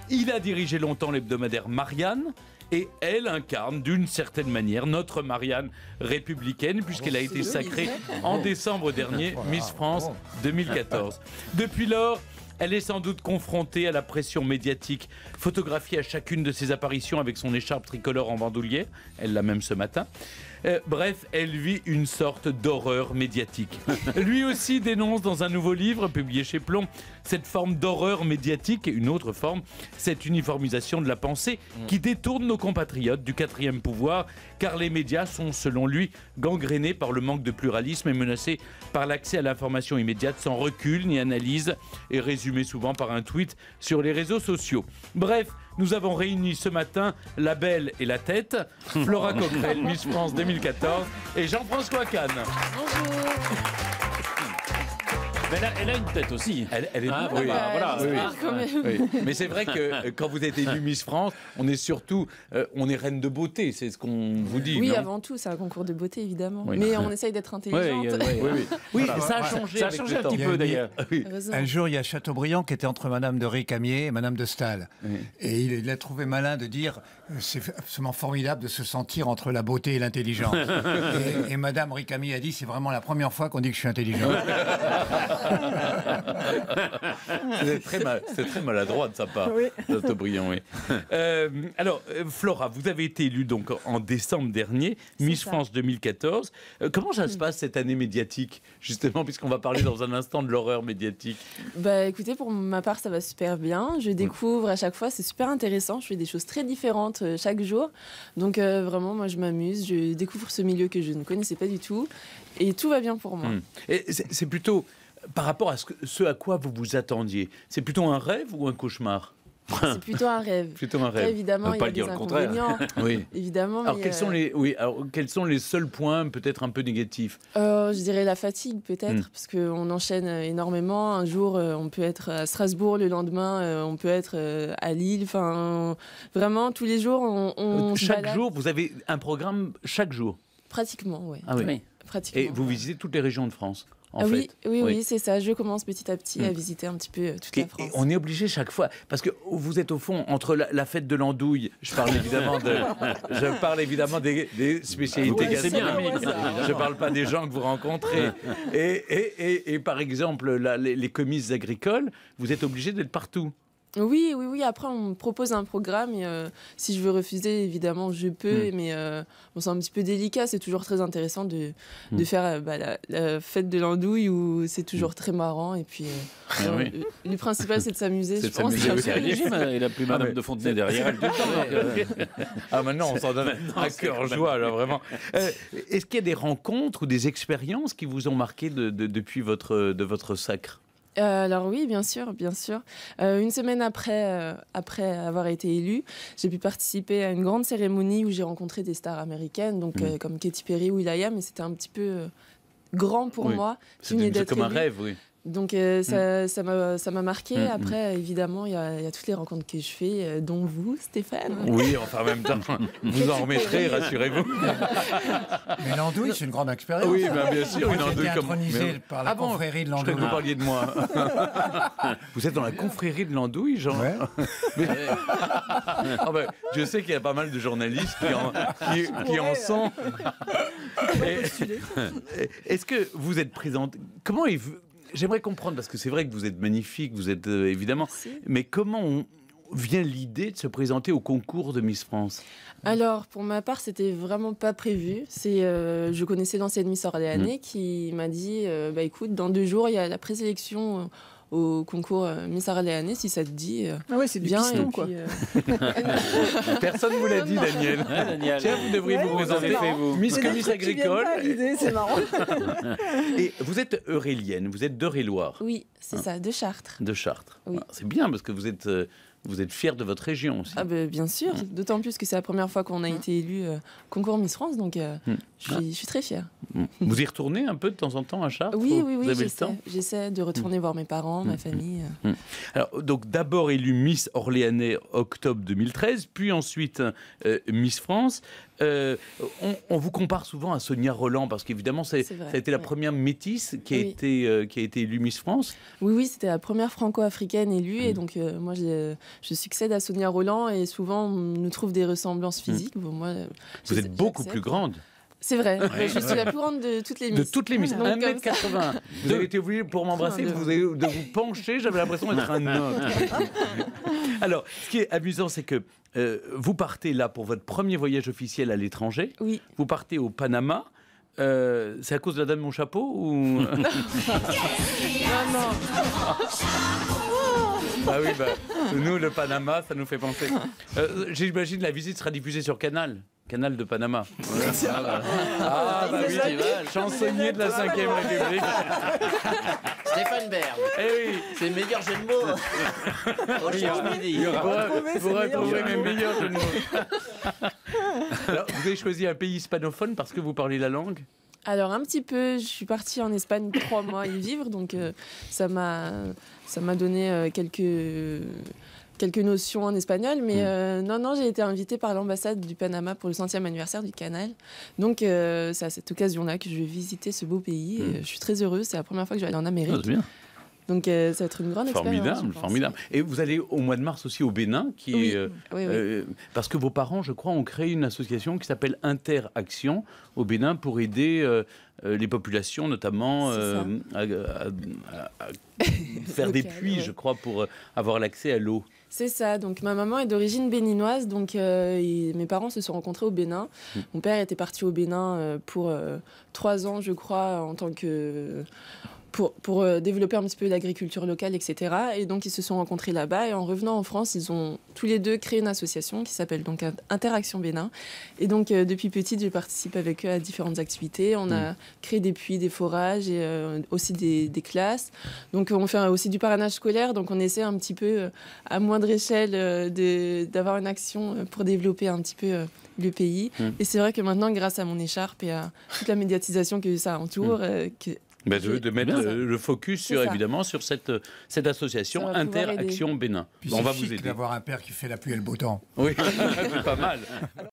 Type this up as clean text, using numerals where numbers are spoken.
Il a dirigé longtemps l'hebdomadaire Marianne. Et elle incarne d'une certaine manière notre Marianne républicaine, puisqu'elle a été sacrée en décembre dernier Miss France 2014. Depuis lors, elle est sans doute confrontée à la pression médiatique, photographiée à chacune de ses apparitions avec son écharpe tricolore en bandoulière, elle l'a même ce matin. Bref, elle vit une sorte d'horreur médiatique. Lui aussi dénonce dans un nouveau livre publié chez Plomb cette forme d'horreur médiatique et une autre forme, cette uniformisation de la pensée qui détourne nos compatriotes du quatrième pouvoir, car les médias sont, selon lui, gangrénés par le manque de pluralisme et menacés par l'accès à l'information immédiate sans recul ni analyse et résumés souvent par un tweet sur les réseaux sociaux. Bref, nous avons réuni ce matin la belle et la tête, Flora Coquerel, Miss France 2014, et Jean-François Kahn. Bonjour. Mais elle a une tête aussi. Elle est voilà. Oui. Mais c'est vrai que quand vous êtes élue Miss France, on est surtout, on est reine de beauté, c'est ce qu'on vous dit. Oui, non avant tout, c'est un concours de beauté évidemment. Oui. Mais on essaye d'être intelligente. Oui, ça a changé. Ça a changé un petit peu d'ailleurs. Un jour, il y a Chateaubriand qui était entre Madame de Récamier et Madame de Staël. Oui. Et il a trouvé malin de dire c'est absolument formidable de se sentir entre la beauté et l'intelligence. et Madame Récamier a dit c'est vraiment la première fois qu'on dit que je suis intelligent. C'est très maladroit de sa part, Chateaubriand. Oui. Alors, Flora, vous avez été élue donc en décembre dernier, Miss France 2014. Comment ça se passe cette année médiatique, justement, puisqu'on va parler dans un instant de l'horreur médiatique? Bah écoutez, pour ma part, ça va super bien. Je découvre à chaque fois, c'est super intéressant. Je fais des choses très différentes chaque jour. Donc vraiment, moi, je m'amuse. Je découvre ce milieu que je ne connaissais pas du tout. Et tout va bien pour moi. Et c'est plutôt par rapport à ce à quoi vous vous attendiez. C'est plutôt un rêve ou un cauchemar? C'est plutôt un rêve. Plutôt un rêve. Après, évidemment, il y a des inconvénients. Oui. Évidemment. Alors, mais quels sont les seuls points peut-être un peu négatifs? Je dirais la fatigue peut-être, parce qu'on enchaîne énormément. Un jour, on peut être à Strasbourg, le lendemain, on peut être à Lille. Enfin, vraiment, tous les jours, on se chaque balade. jour, vous avez un programme chaque jour? Pratiquement, oui. Ah oui. Pratiquement. Et vous visitez toutes les régions de France? Oui, c'est ça. Je commence petit à petit à visiter un petit peu toute la France. Et on est obligé chaque fois, parce que vous êtes au fond entre la fête de l'andouille, je parle évidemment des spécialités gastronomiques, je ne parle pas des gens que vous rencontrez, et par exemple les comices agricoles, vous êtes obligé d'être partout. Oui. Après, on me propose un programme et si je veux refuser, évidemment, je peux. Mais bon, c'est un petit peu délicat. C'est toujours très intéressant de faire la fête de l'andouille où c'est toujours très marrant. Et puis, le principal, c'est de s'amuser. C'est de s'amuser aussi. Il n'a plus Madame de Fontenay derrière elle. Maintenant, on s'en donne à cœur joie, là, vraiment. Est-ce qu'il y a des rencontres ou des expériences qui vous ont marqué depuis votre sacre? Alors oui, bien sûr. Une semaine après avoir été élue, j'ai pu participer à une grande cérémonie où j'ai rencontré des stars américaines, donc comme Katy Perry ou will.i.am, et c'était un petit peu grand pour moi. C'est comme un rêve, oui. Donc ça m'a marqué. Après, évidemment, il y a toutes les rencontres que je fais, dont vous, Stéphane. Oui, enfin en même temps, vous en remettrez, rassurez-vous. Mais l'andouille, c'est une grande expérience. Oui, bien sûr, une andouille comme... intronisé par la confrérie de l'andouille. Je crois que vous parliez de moi. Vous êtes dans la confrérie de l'andouille, Jean? Ouais. Je sais qu'il y a pas mal de journalistes qui en sont. Est-ce que vous êtes présente? Comment J'aimerais comprendre, parce que c'est vrai que vous êtes magnifique, vous êtes évidemment... Merci. Mais comment vient l'idée de se présenter au concours de Miss France? Alors, pour ma part, c'était vraiment pas prévu. Je connaissais l'ancienne Miss Orléanais qui m'a dit écoute, dans 2 jours, il y a la présélection au concours Miss Orléanais, si ça te dit. C'est du bien, piston, quoi. Personne ne vous l'a dit, Daniel. Daniel. Tiens, vous devriez vous présenter, vous. Miss Comice Agricole. C'est marrant. Et vous êtes eurélienne, vous êtes d'Eure-et-Loir. Oui, c'est ça, de Chartres. De Chartres. Oui. C'est bien, parce que vous êtes fière de votre région aussi. Bien sûr, d'autant plus que c'est la première fois qu'on a été élu concours Miss France, donc je suis très fière. Vous y retournez un peu de temps en temps à Chartres? Oui, vous avez le temps? j'essaie de retourner voir mes parents, ma famille. Alors, donc d'abord élue Miss Orléanais octobre 2013, puis ensuite Miss France. On vous compare souvent à Sonia Rolland, parce qu'évidemment, ça a été la première métisse qui a été élue Miss France. Oui, c'était la première franco-africaine élue. Et donc, moi, je succède à Sonia Rolland. Et souvent, on nous trouve des ressemblances physiques. Bon, moi, vous êtes beaucoup plus grande. C'est vrai, je suis la plus grande de toutes les Miss. De toutes les Miss, 1m80. Vous avez été obligé pour m'embrasser de vous pencher, j'avais l'impression d'être un homme. Alors, ce qui est amusant, c'est que vous partez là pour votre premier voyage officiel à l'étranger. Oui. Vous partez au Panama. C'est à cause de la dame de mon chapeau ou... Non. Ah oui, nous, le Panama, ça nous fait penser. J'imagine la visite sera diffusée sur Canal de Panama. Ah, bah oui, chansonnier de la 5e République. Stéphane Bern. Eh oui. C'est le meilleur jeu de mots. Recherche midi. Vous retrouverez mes meilleurs jeux de mots. Alors, vous avez choisi un pays hispanophone parce que vous parlez la langue ? Alors un petit peu, je suis partie en Espagne 3 mois y vivre, donc ça m'a donné quelques notions en espagnol, mais non, j'ai été invitée par l'ambassade du Panama pour le 100e anniversaire du Canal. Donc c'est à cette occasion-là que je vais visiter ce beau pays. Et, je suis très heureuse, c'est la première fois que je vais aller en Amérique. C'est bien. Donc ça va être une grande expérience. Formidable. Et vous allez au mois de mars aussi au Bénin, parce que vos parents, je crois, ont créé une association qui s'appelle Interaction au Bénin pour aider les populations, notamment à faire des puits, je crois, pour avoir l'accès à l'eau. C'est ça, donc ma maman est d'origine béninoise, donc mes parents se sont rencontrés au Bénin. Mon père était parti au Bénin pour 3 ans, je crois, en tant que... Pour développer un petit peu l'agriculture locale, etc. Et donc, ils se sont rencontrés là-bas. Et en revenant en France, ils ont tous les deux créé une association qui s'appelle donc Interaction Bénin. Et donc, depuis petite, je participe avec eux à différentes activités. On a créé des puits, des forages et aussi des classes. Donc, on fait aussi du parrainage scolaire. Donc, on essaie un petit peu, à moindre échelle, d'avoir une action pour développer un petit peu le pays. Et c'est vrai que maintenant, grâce à mon écharpe et à toute la médiatisation que ça entoure, de mettre le focus évidemment sur cette association Interaction Bénin. Puis on va vous aider. D'avoir un père qui fait la pluie et le beau temps. Oui, c'est pas mal.